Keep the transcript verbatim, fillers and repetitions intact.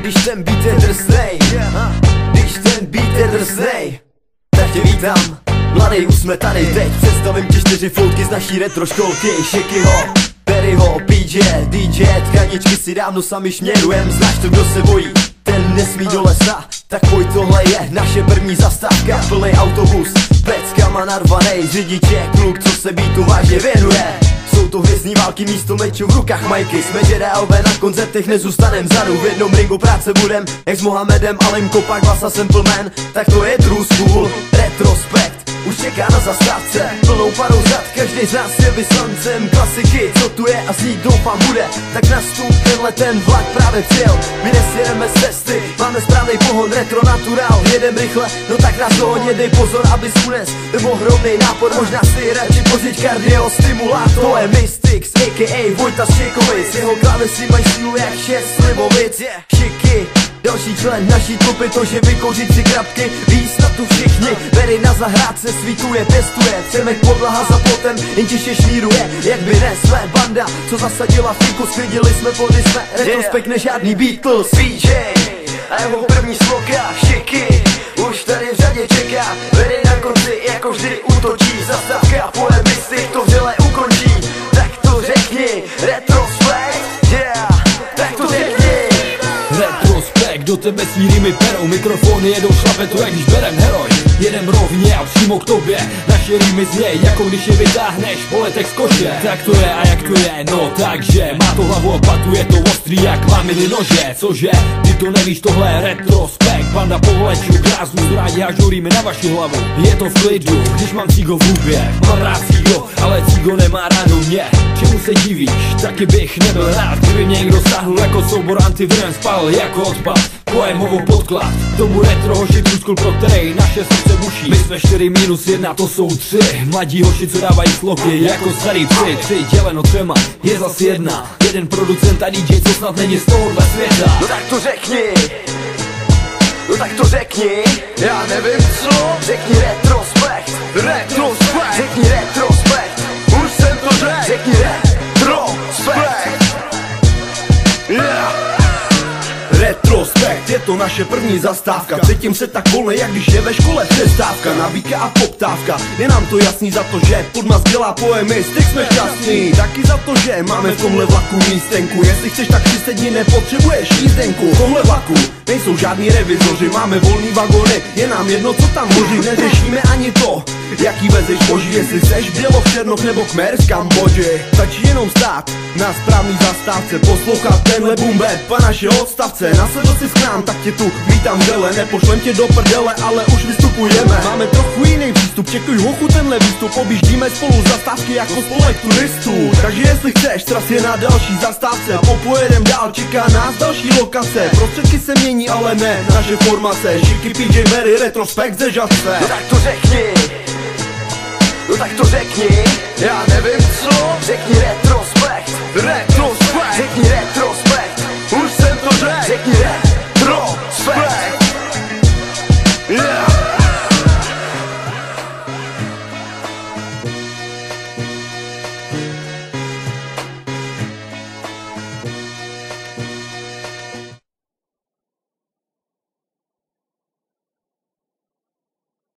když ten beat je drsnej, když ten beat je drsnej, tak tě vítám, mladej, už jsme tady teď. Představím ti čtyři foutky z naší retro školky. Shakyho, Perryho, P J, D J, tkaničky si dávno sami šměrujem. Znáš to, kdo se bojí, ten nesmí do lesa. Tak pojď, tohle je naše první zastávka. Plnej autobus, peckama narvanej, řidič je kluk, co se beatu vážně věnuje. Jsou to hvězdní války, místo mečů v rukách majky. Jsme žeréové, na koncertech nezůstanem vzadu. V jednom ringu práce budem, jak s Mohamedem, Alem, Kopak, Vasa, Simple Man. Tak to je true school, retrospekt už čeká na zastávce, plnou parou řad, každý z nás je vyslancem klasiky, co tu je a z ní doufám bude. Tak nastup, tenhle ten vlak právě přijel. My nesjedeme z cesty, máme správnej pohon, retro natural. Jedem rychle, no tak nás dohodně, dej pozor, abys unes ohromnej nápor, možná si radši pořiď kardio stimulátor. To je Mystics, a k a. Vojta z Čekovic, jeho klávesy mají sílu jak šest slivovic. Šiky, další člen naší trupy, to že vykouřit si krapky, ví snad tu všichni. Very na zahrádce svítuje, pěstuje, přemek podlaha za plotem, jen tiše šmíruje, jak by ne své banda, co zasadila fíku, sklidili jsme plody, jsme retrospekt, ne žádný Beatles. P J a jeho první sloka, Shaky, už tady v řadě čeká. Very na konci, jako vždy útočí, zastávka, pojem Mystic to vřele ukončí. Tak to řekni, retrospekt, yeah, tak to řekni. Retrospekt, do tebe svý rýmy perou, mikrofony jedou šlape to, jak když berem heroj. Jedem rovně a přímo k tobě, naše rýmy zněj, jako když je vytáhneš po letech z koše. Tak to je a jak to je, no takže má to hlavu a patu, je to ostrý jak laminy nože. Cože, ty to nevíš, tohle je retrospekt, banda povleču, krásnu zrádě a žuríme na vaši hlavu. Je to v klidu, když mám cígo v hubě, mám rád cígo, ale cígo nemá ráno mě. Čemu se divíš, taky bych nebyl rád, kdyby mě někdo sáhnul jako soubor antivirem, spal jako odpad. Pojemovou podklad, tomu retro hoši truskul, pro který naše srdce buší. My jsme čtyři minus jedna, to jsou tři mladí hoši, co dávají sloky jako starý psy. Tři děleno třema, je zas jedna. Jeden producent a D J, co snad není z tohohle světa. No tak to řekni, no tak to řekni, já nevím co. Řekni retrospekt, retrospekt, řekni retrospekt, už jsem to řekl. Řekni retrospekt, yeah. Retrospekt, je to naše první zastávka. Cítím se tak volnej, jak když je ve škole přestávka. Nabídka a poptávka, je nám to jasný za to, že pod nás dělá pojemy, styk jsme šťastný. Taky za to, že máme v tomhle vlaku místenku. Jestli chceš, tak si sedni, nepotřebuješ jízdenku. V tomhle vlaku nejsou žádní revizoři, máme volný vagony, je nám jedno, co tam moží. Neřešíme ani to, jaký vezeš boží, jestli seš Běloch, Černoch nebo Kmer z Kambodži. Stačí jenom stát na správný zastávce, poslouchat tenhle boom bap a naše odstavce. Nasedl si k nám, tak tě tu vítám dele, nepošlem tě do prdele, ale už vystupujeme. Máme trochu jiný přístup, čekuj hochu tenhle výstup, objíždíme spolu zastávky jako spolek turistů. Takže jestli chceš, tras je na další zastávce, popojedem dál, čeká nás další lokace. Prostředky se mění, ale ne naše formace. Šiky, P J, Very, retrospekt ze žadce. No tak to řekni, no tak to řekni, já nevím co. Řekni retrospekt, retrospekt, řekni retrospekt, už jsem to řekl. Řekni retrospekt.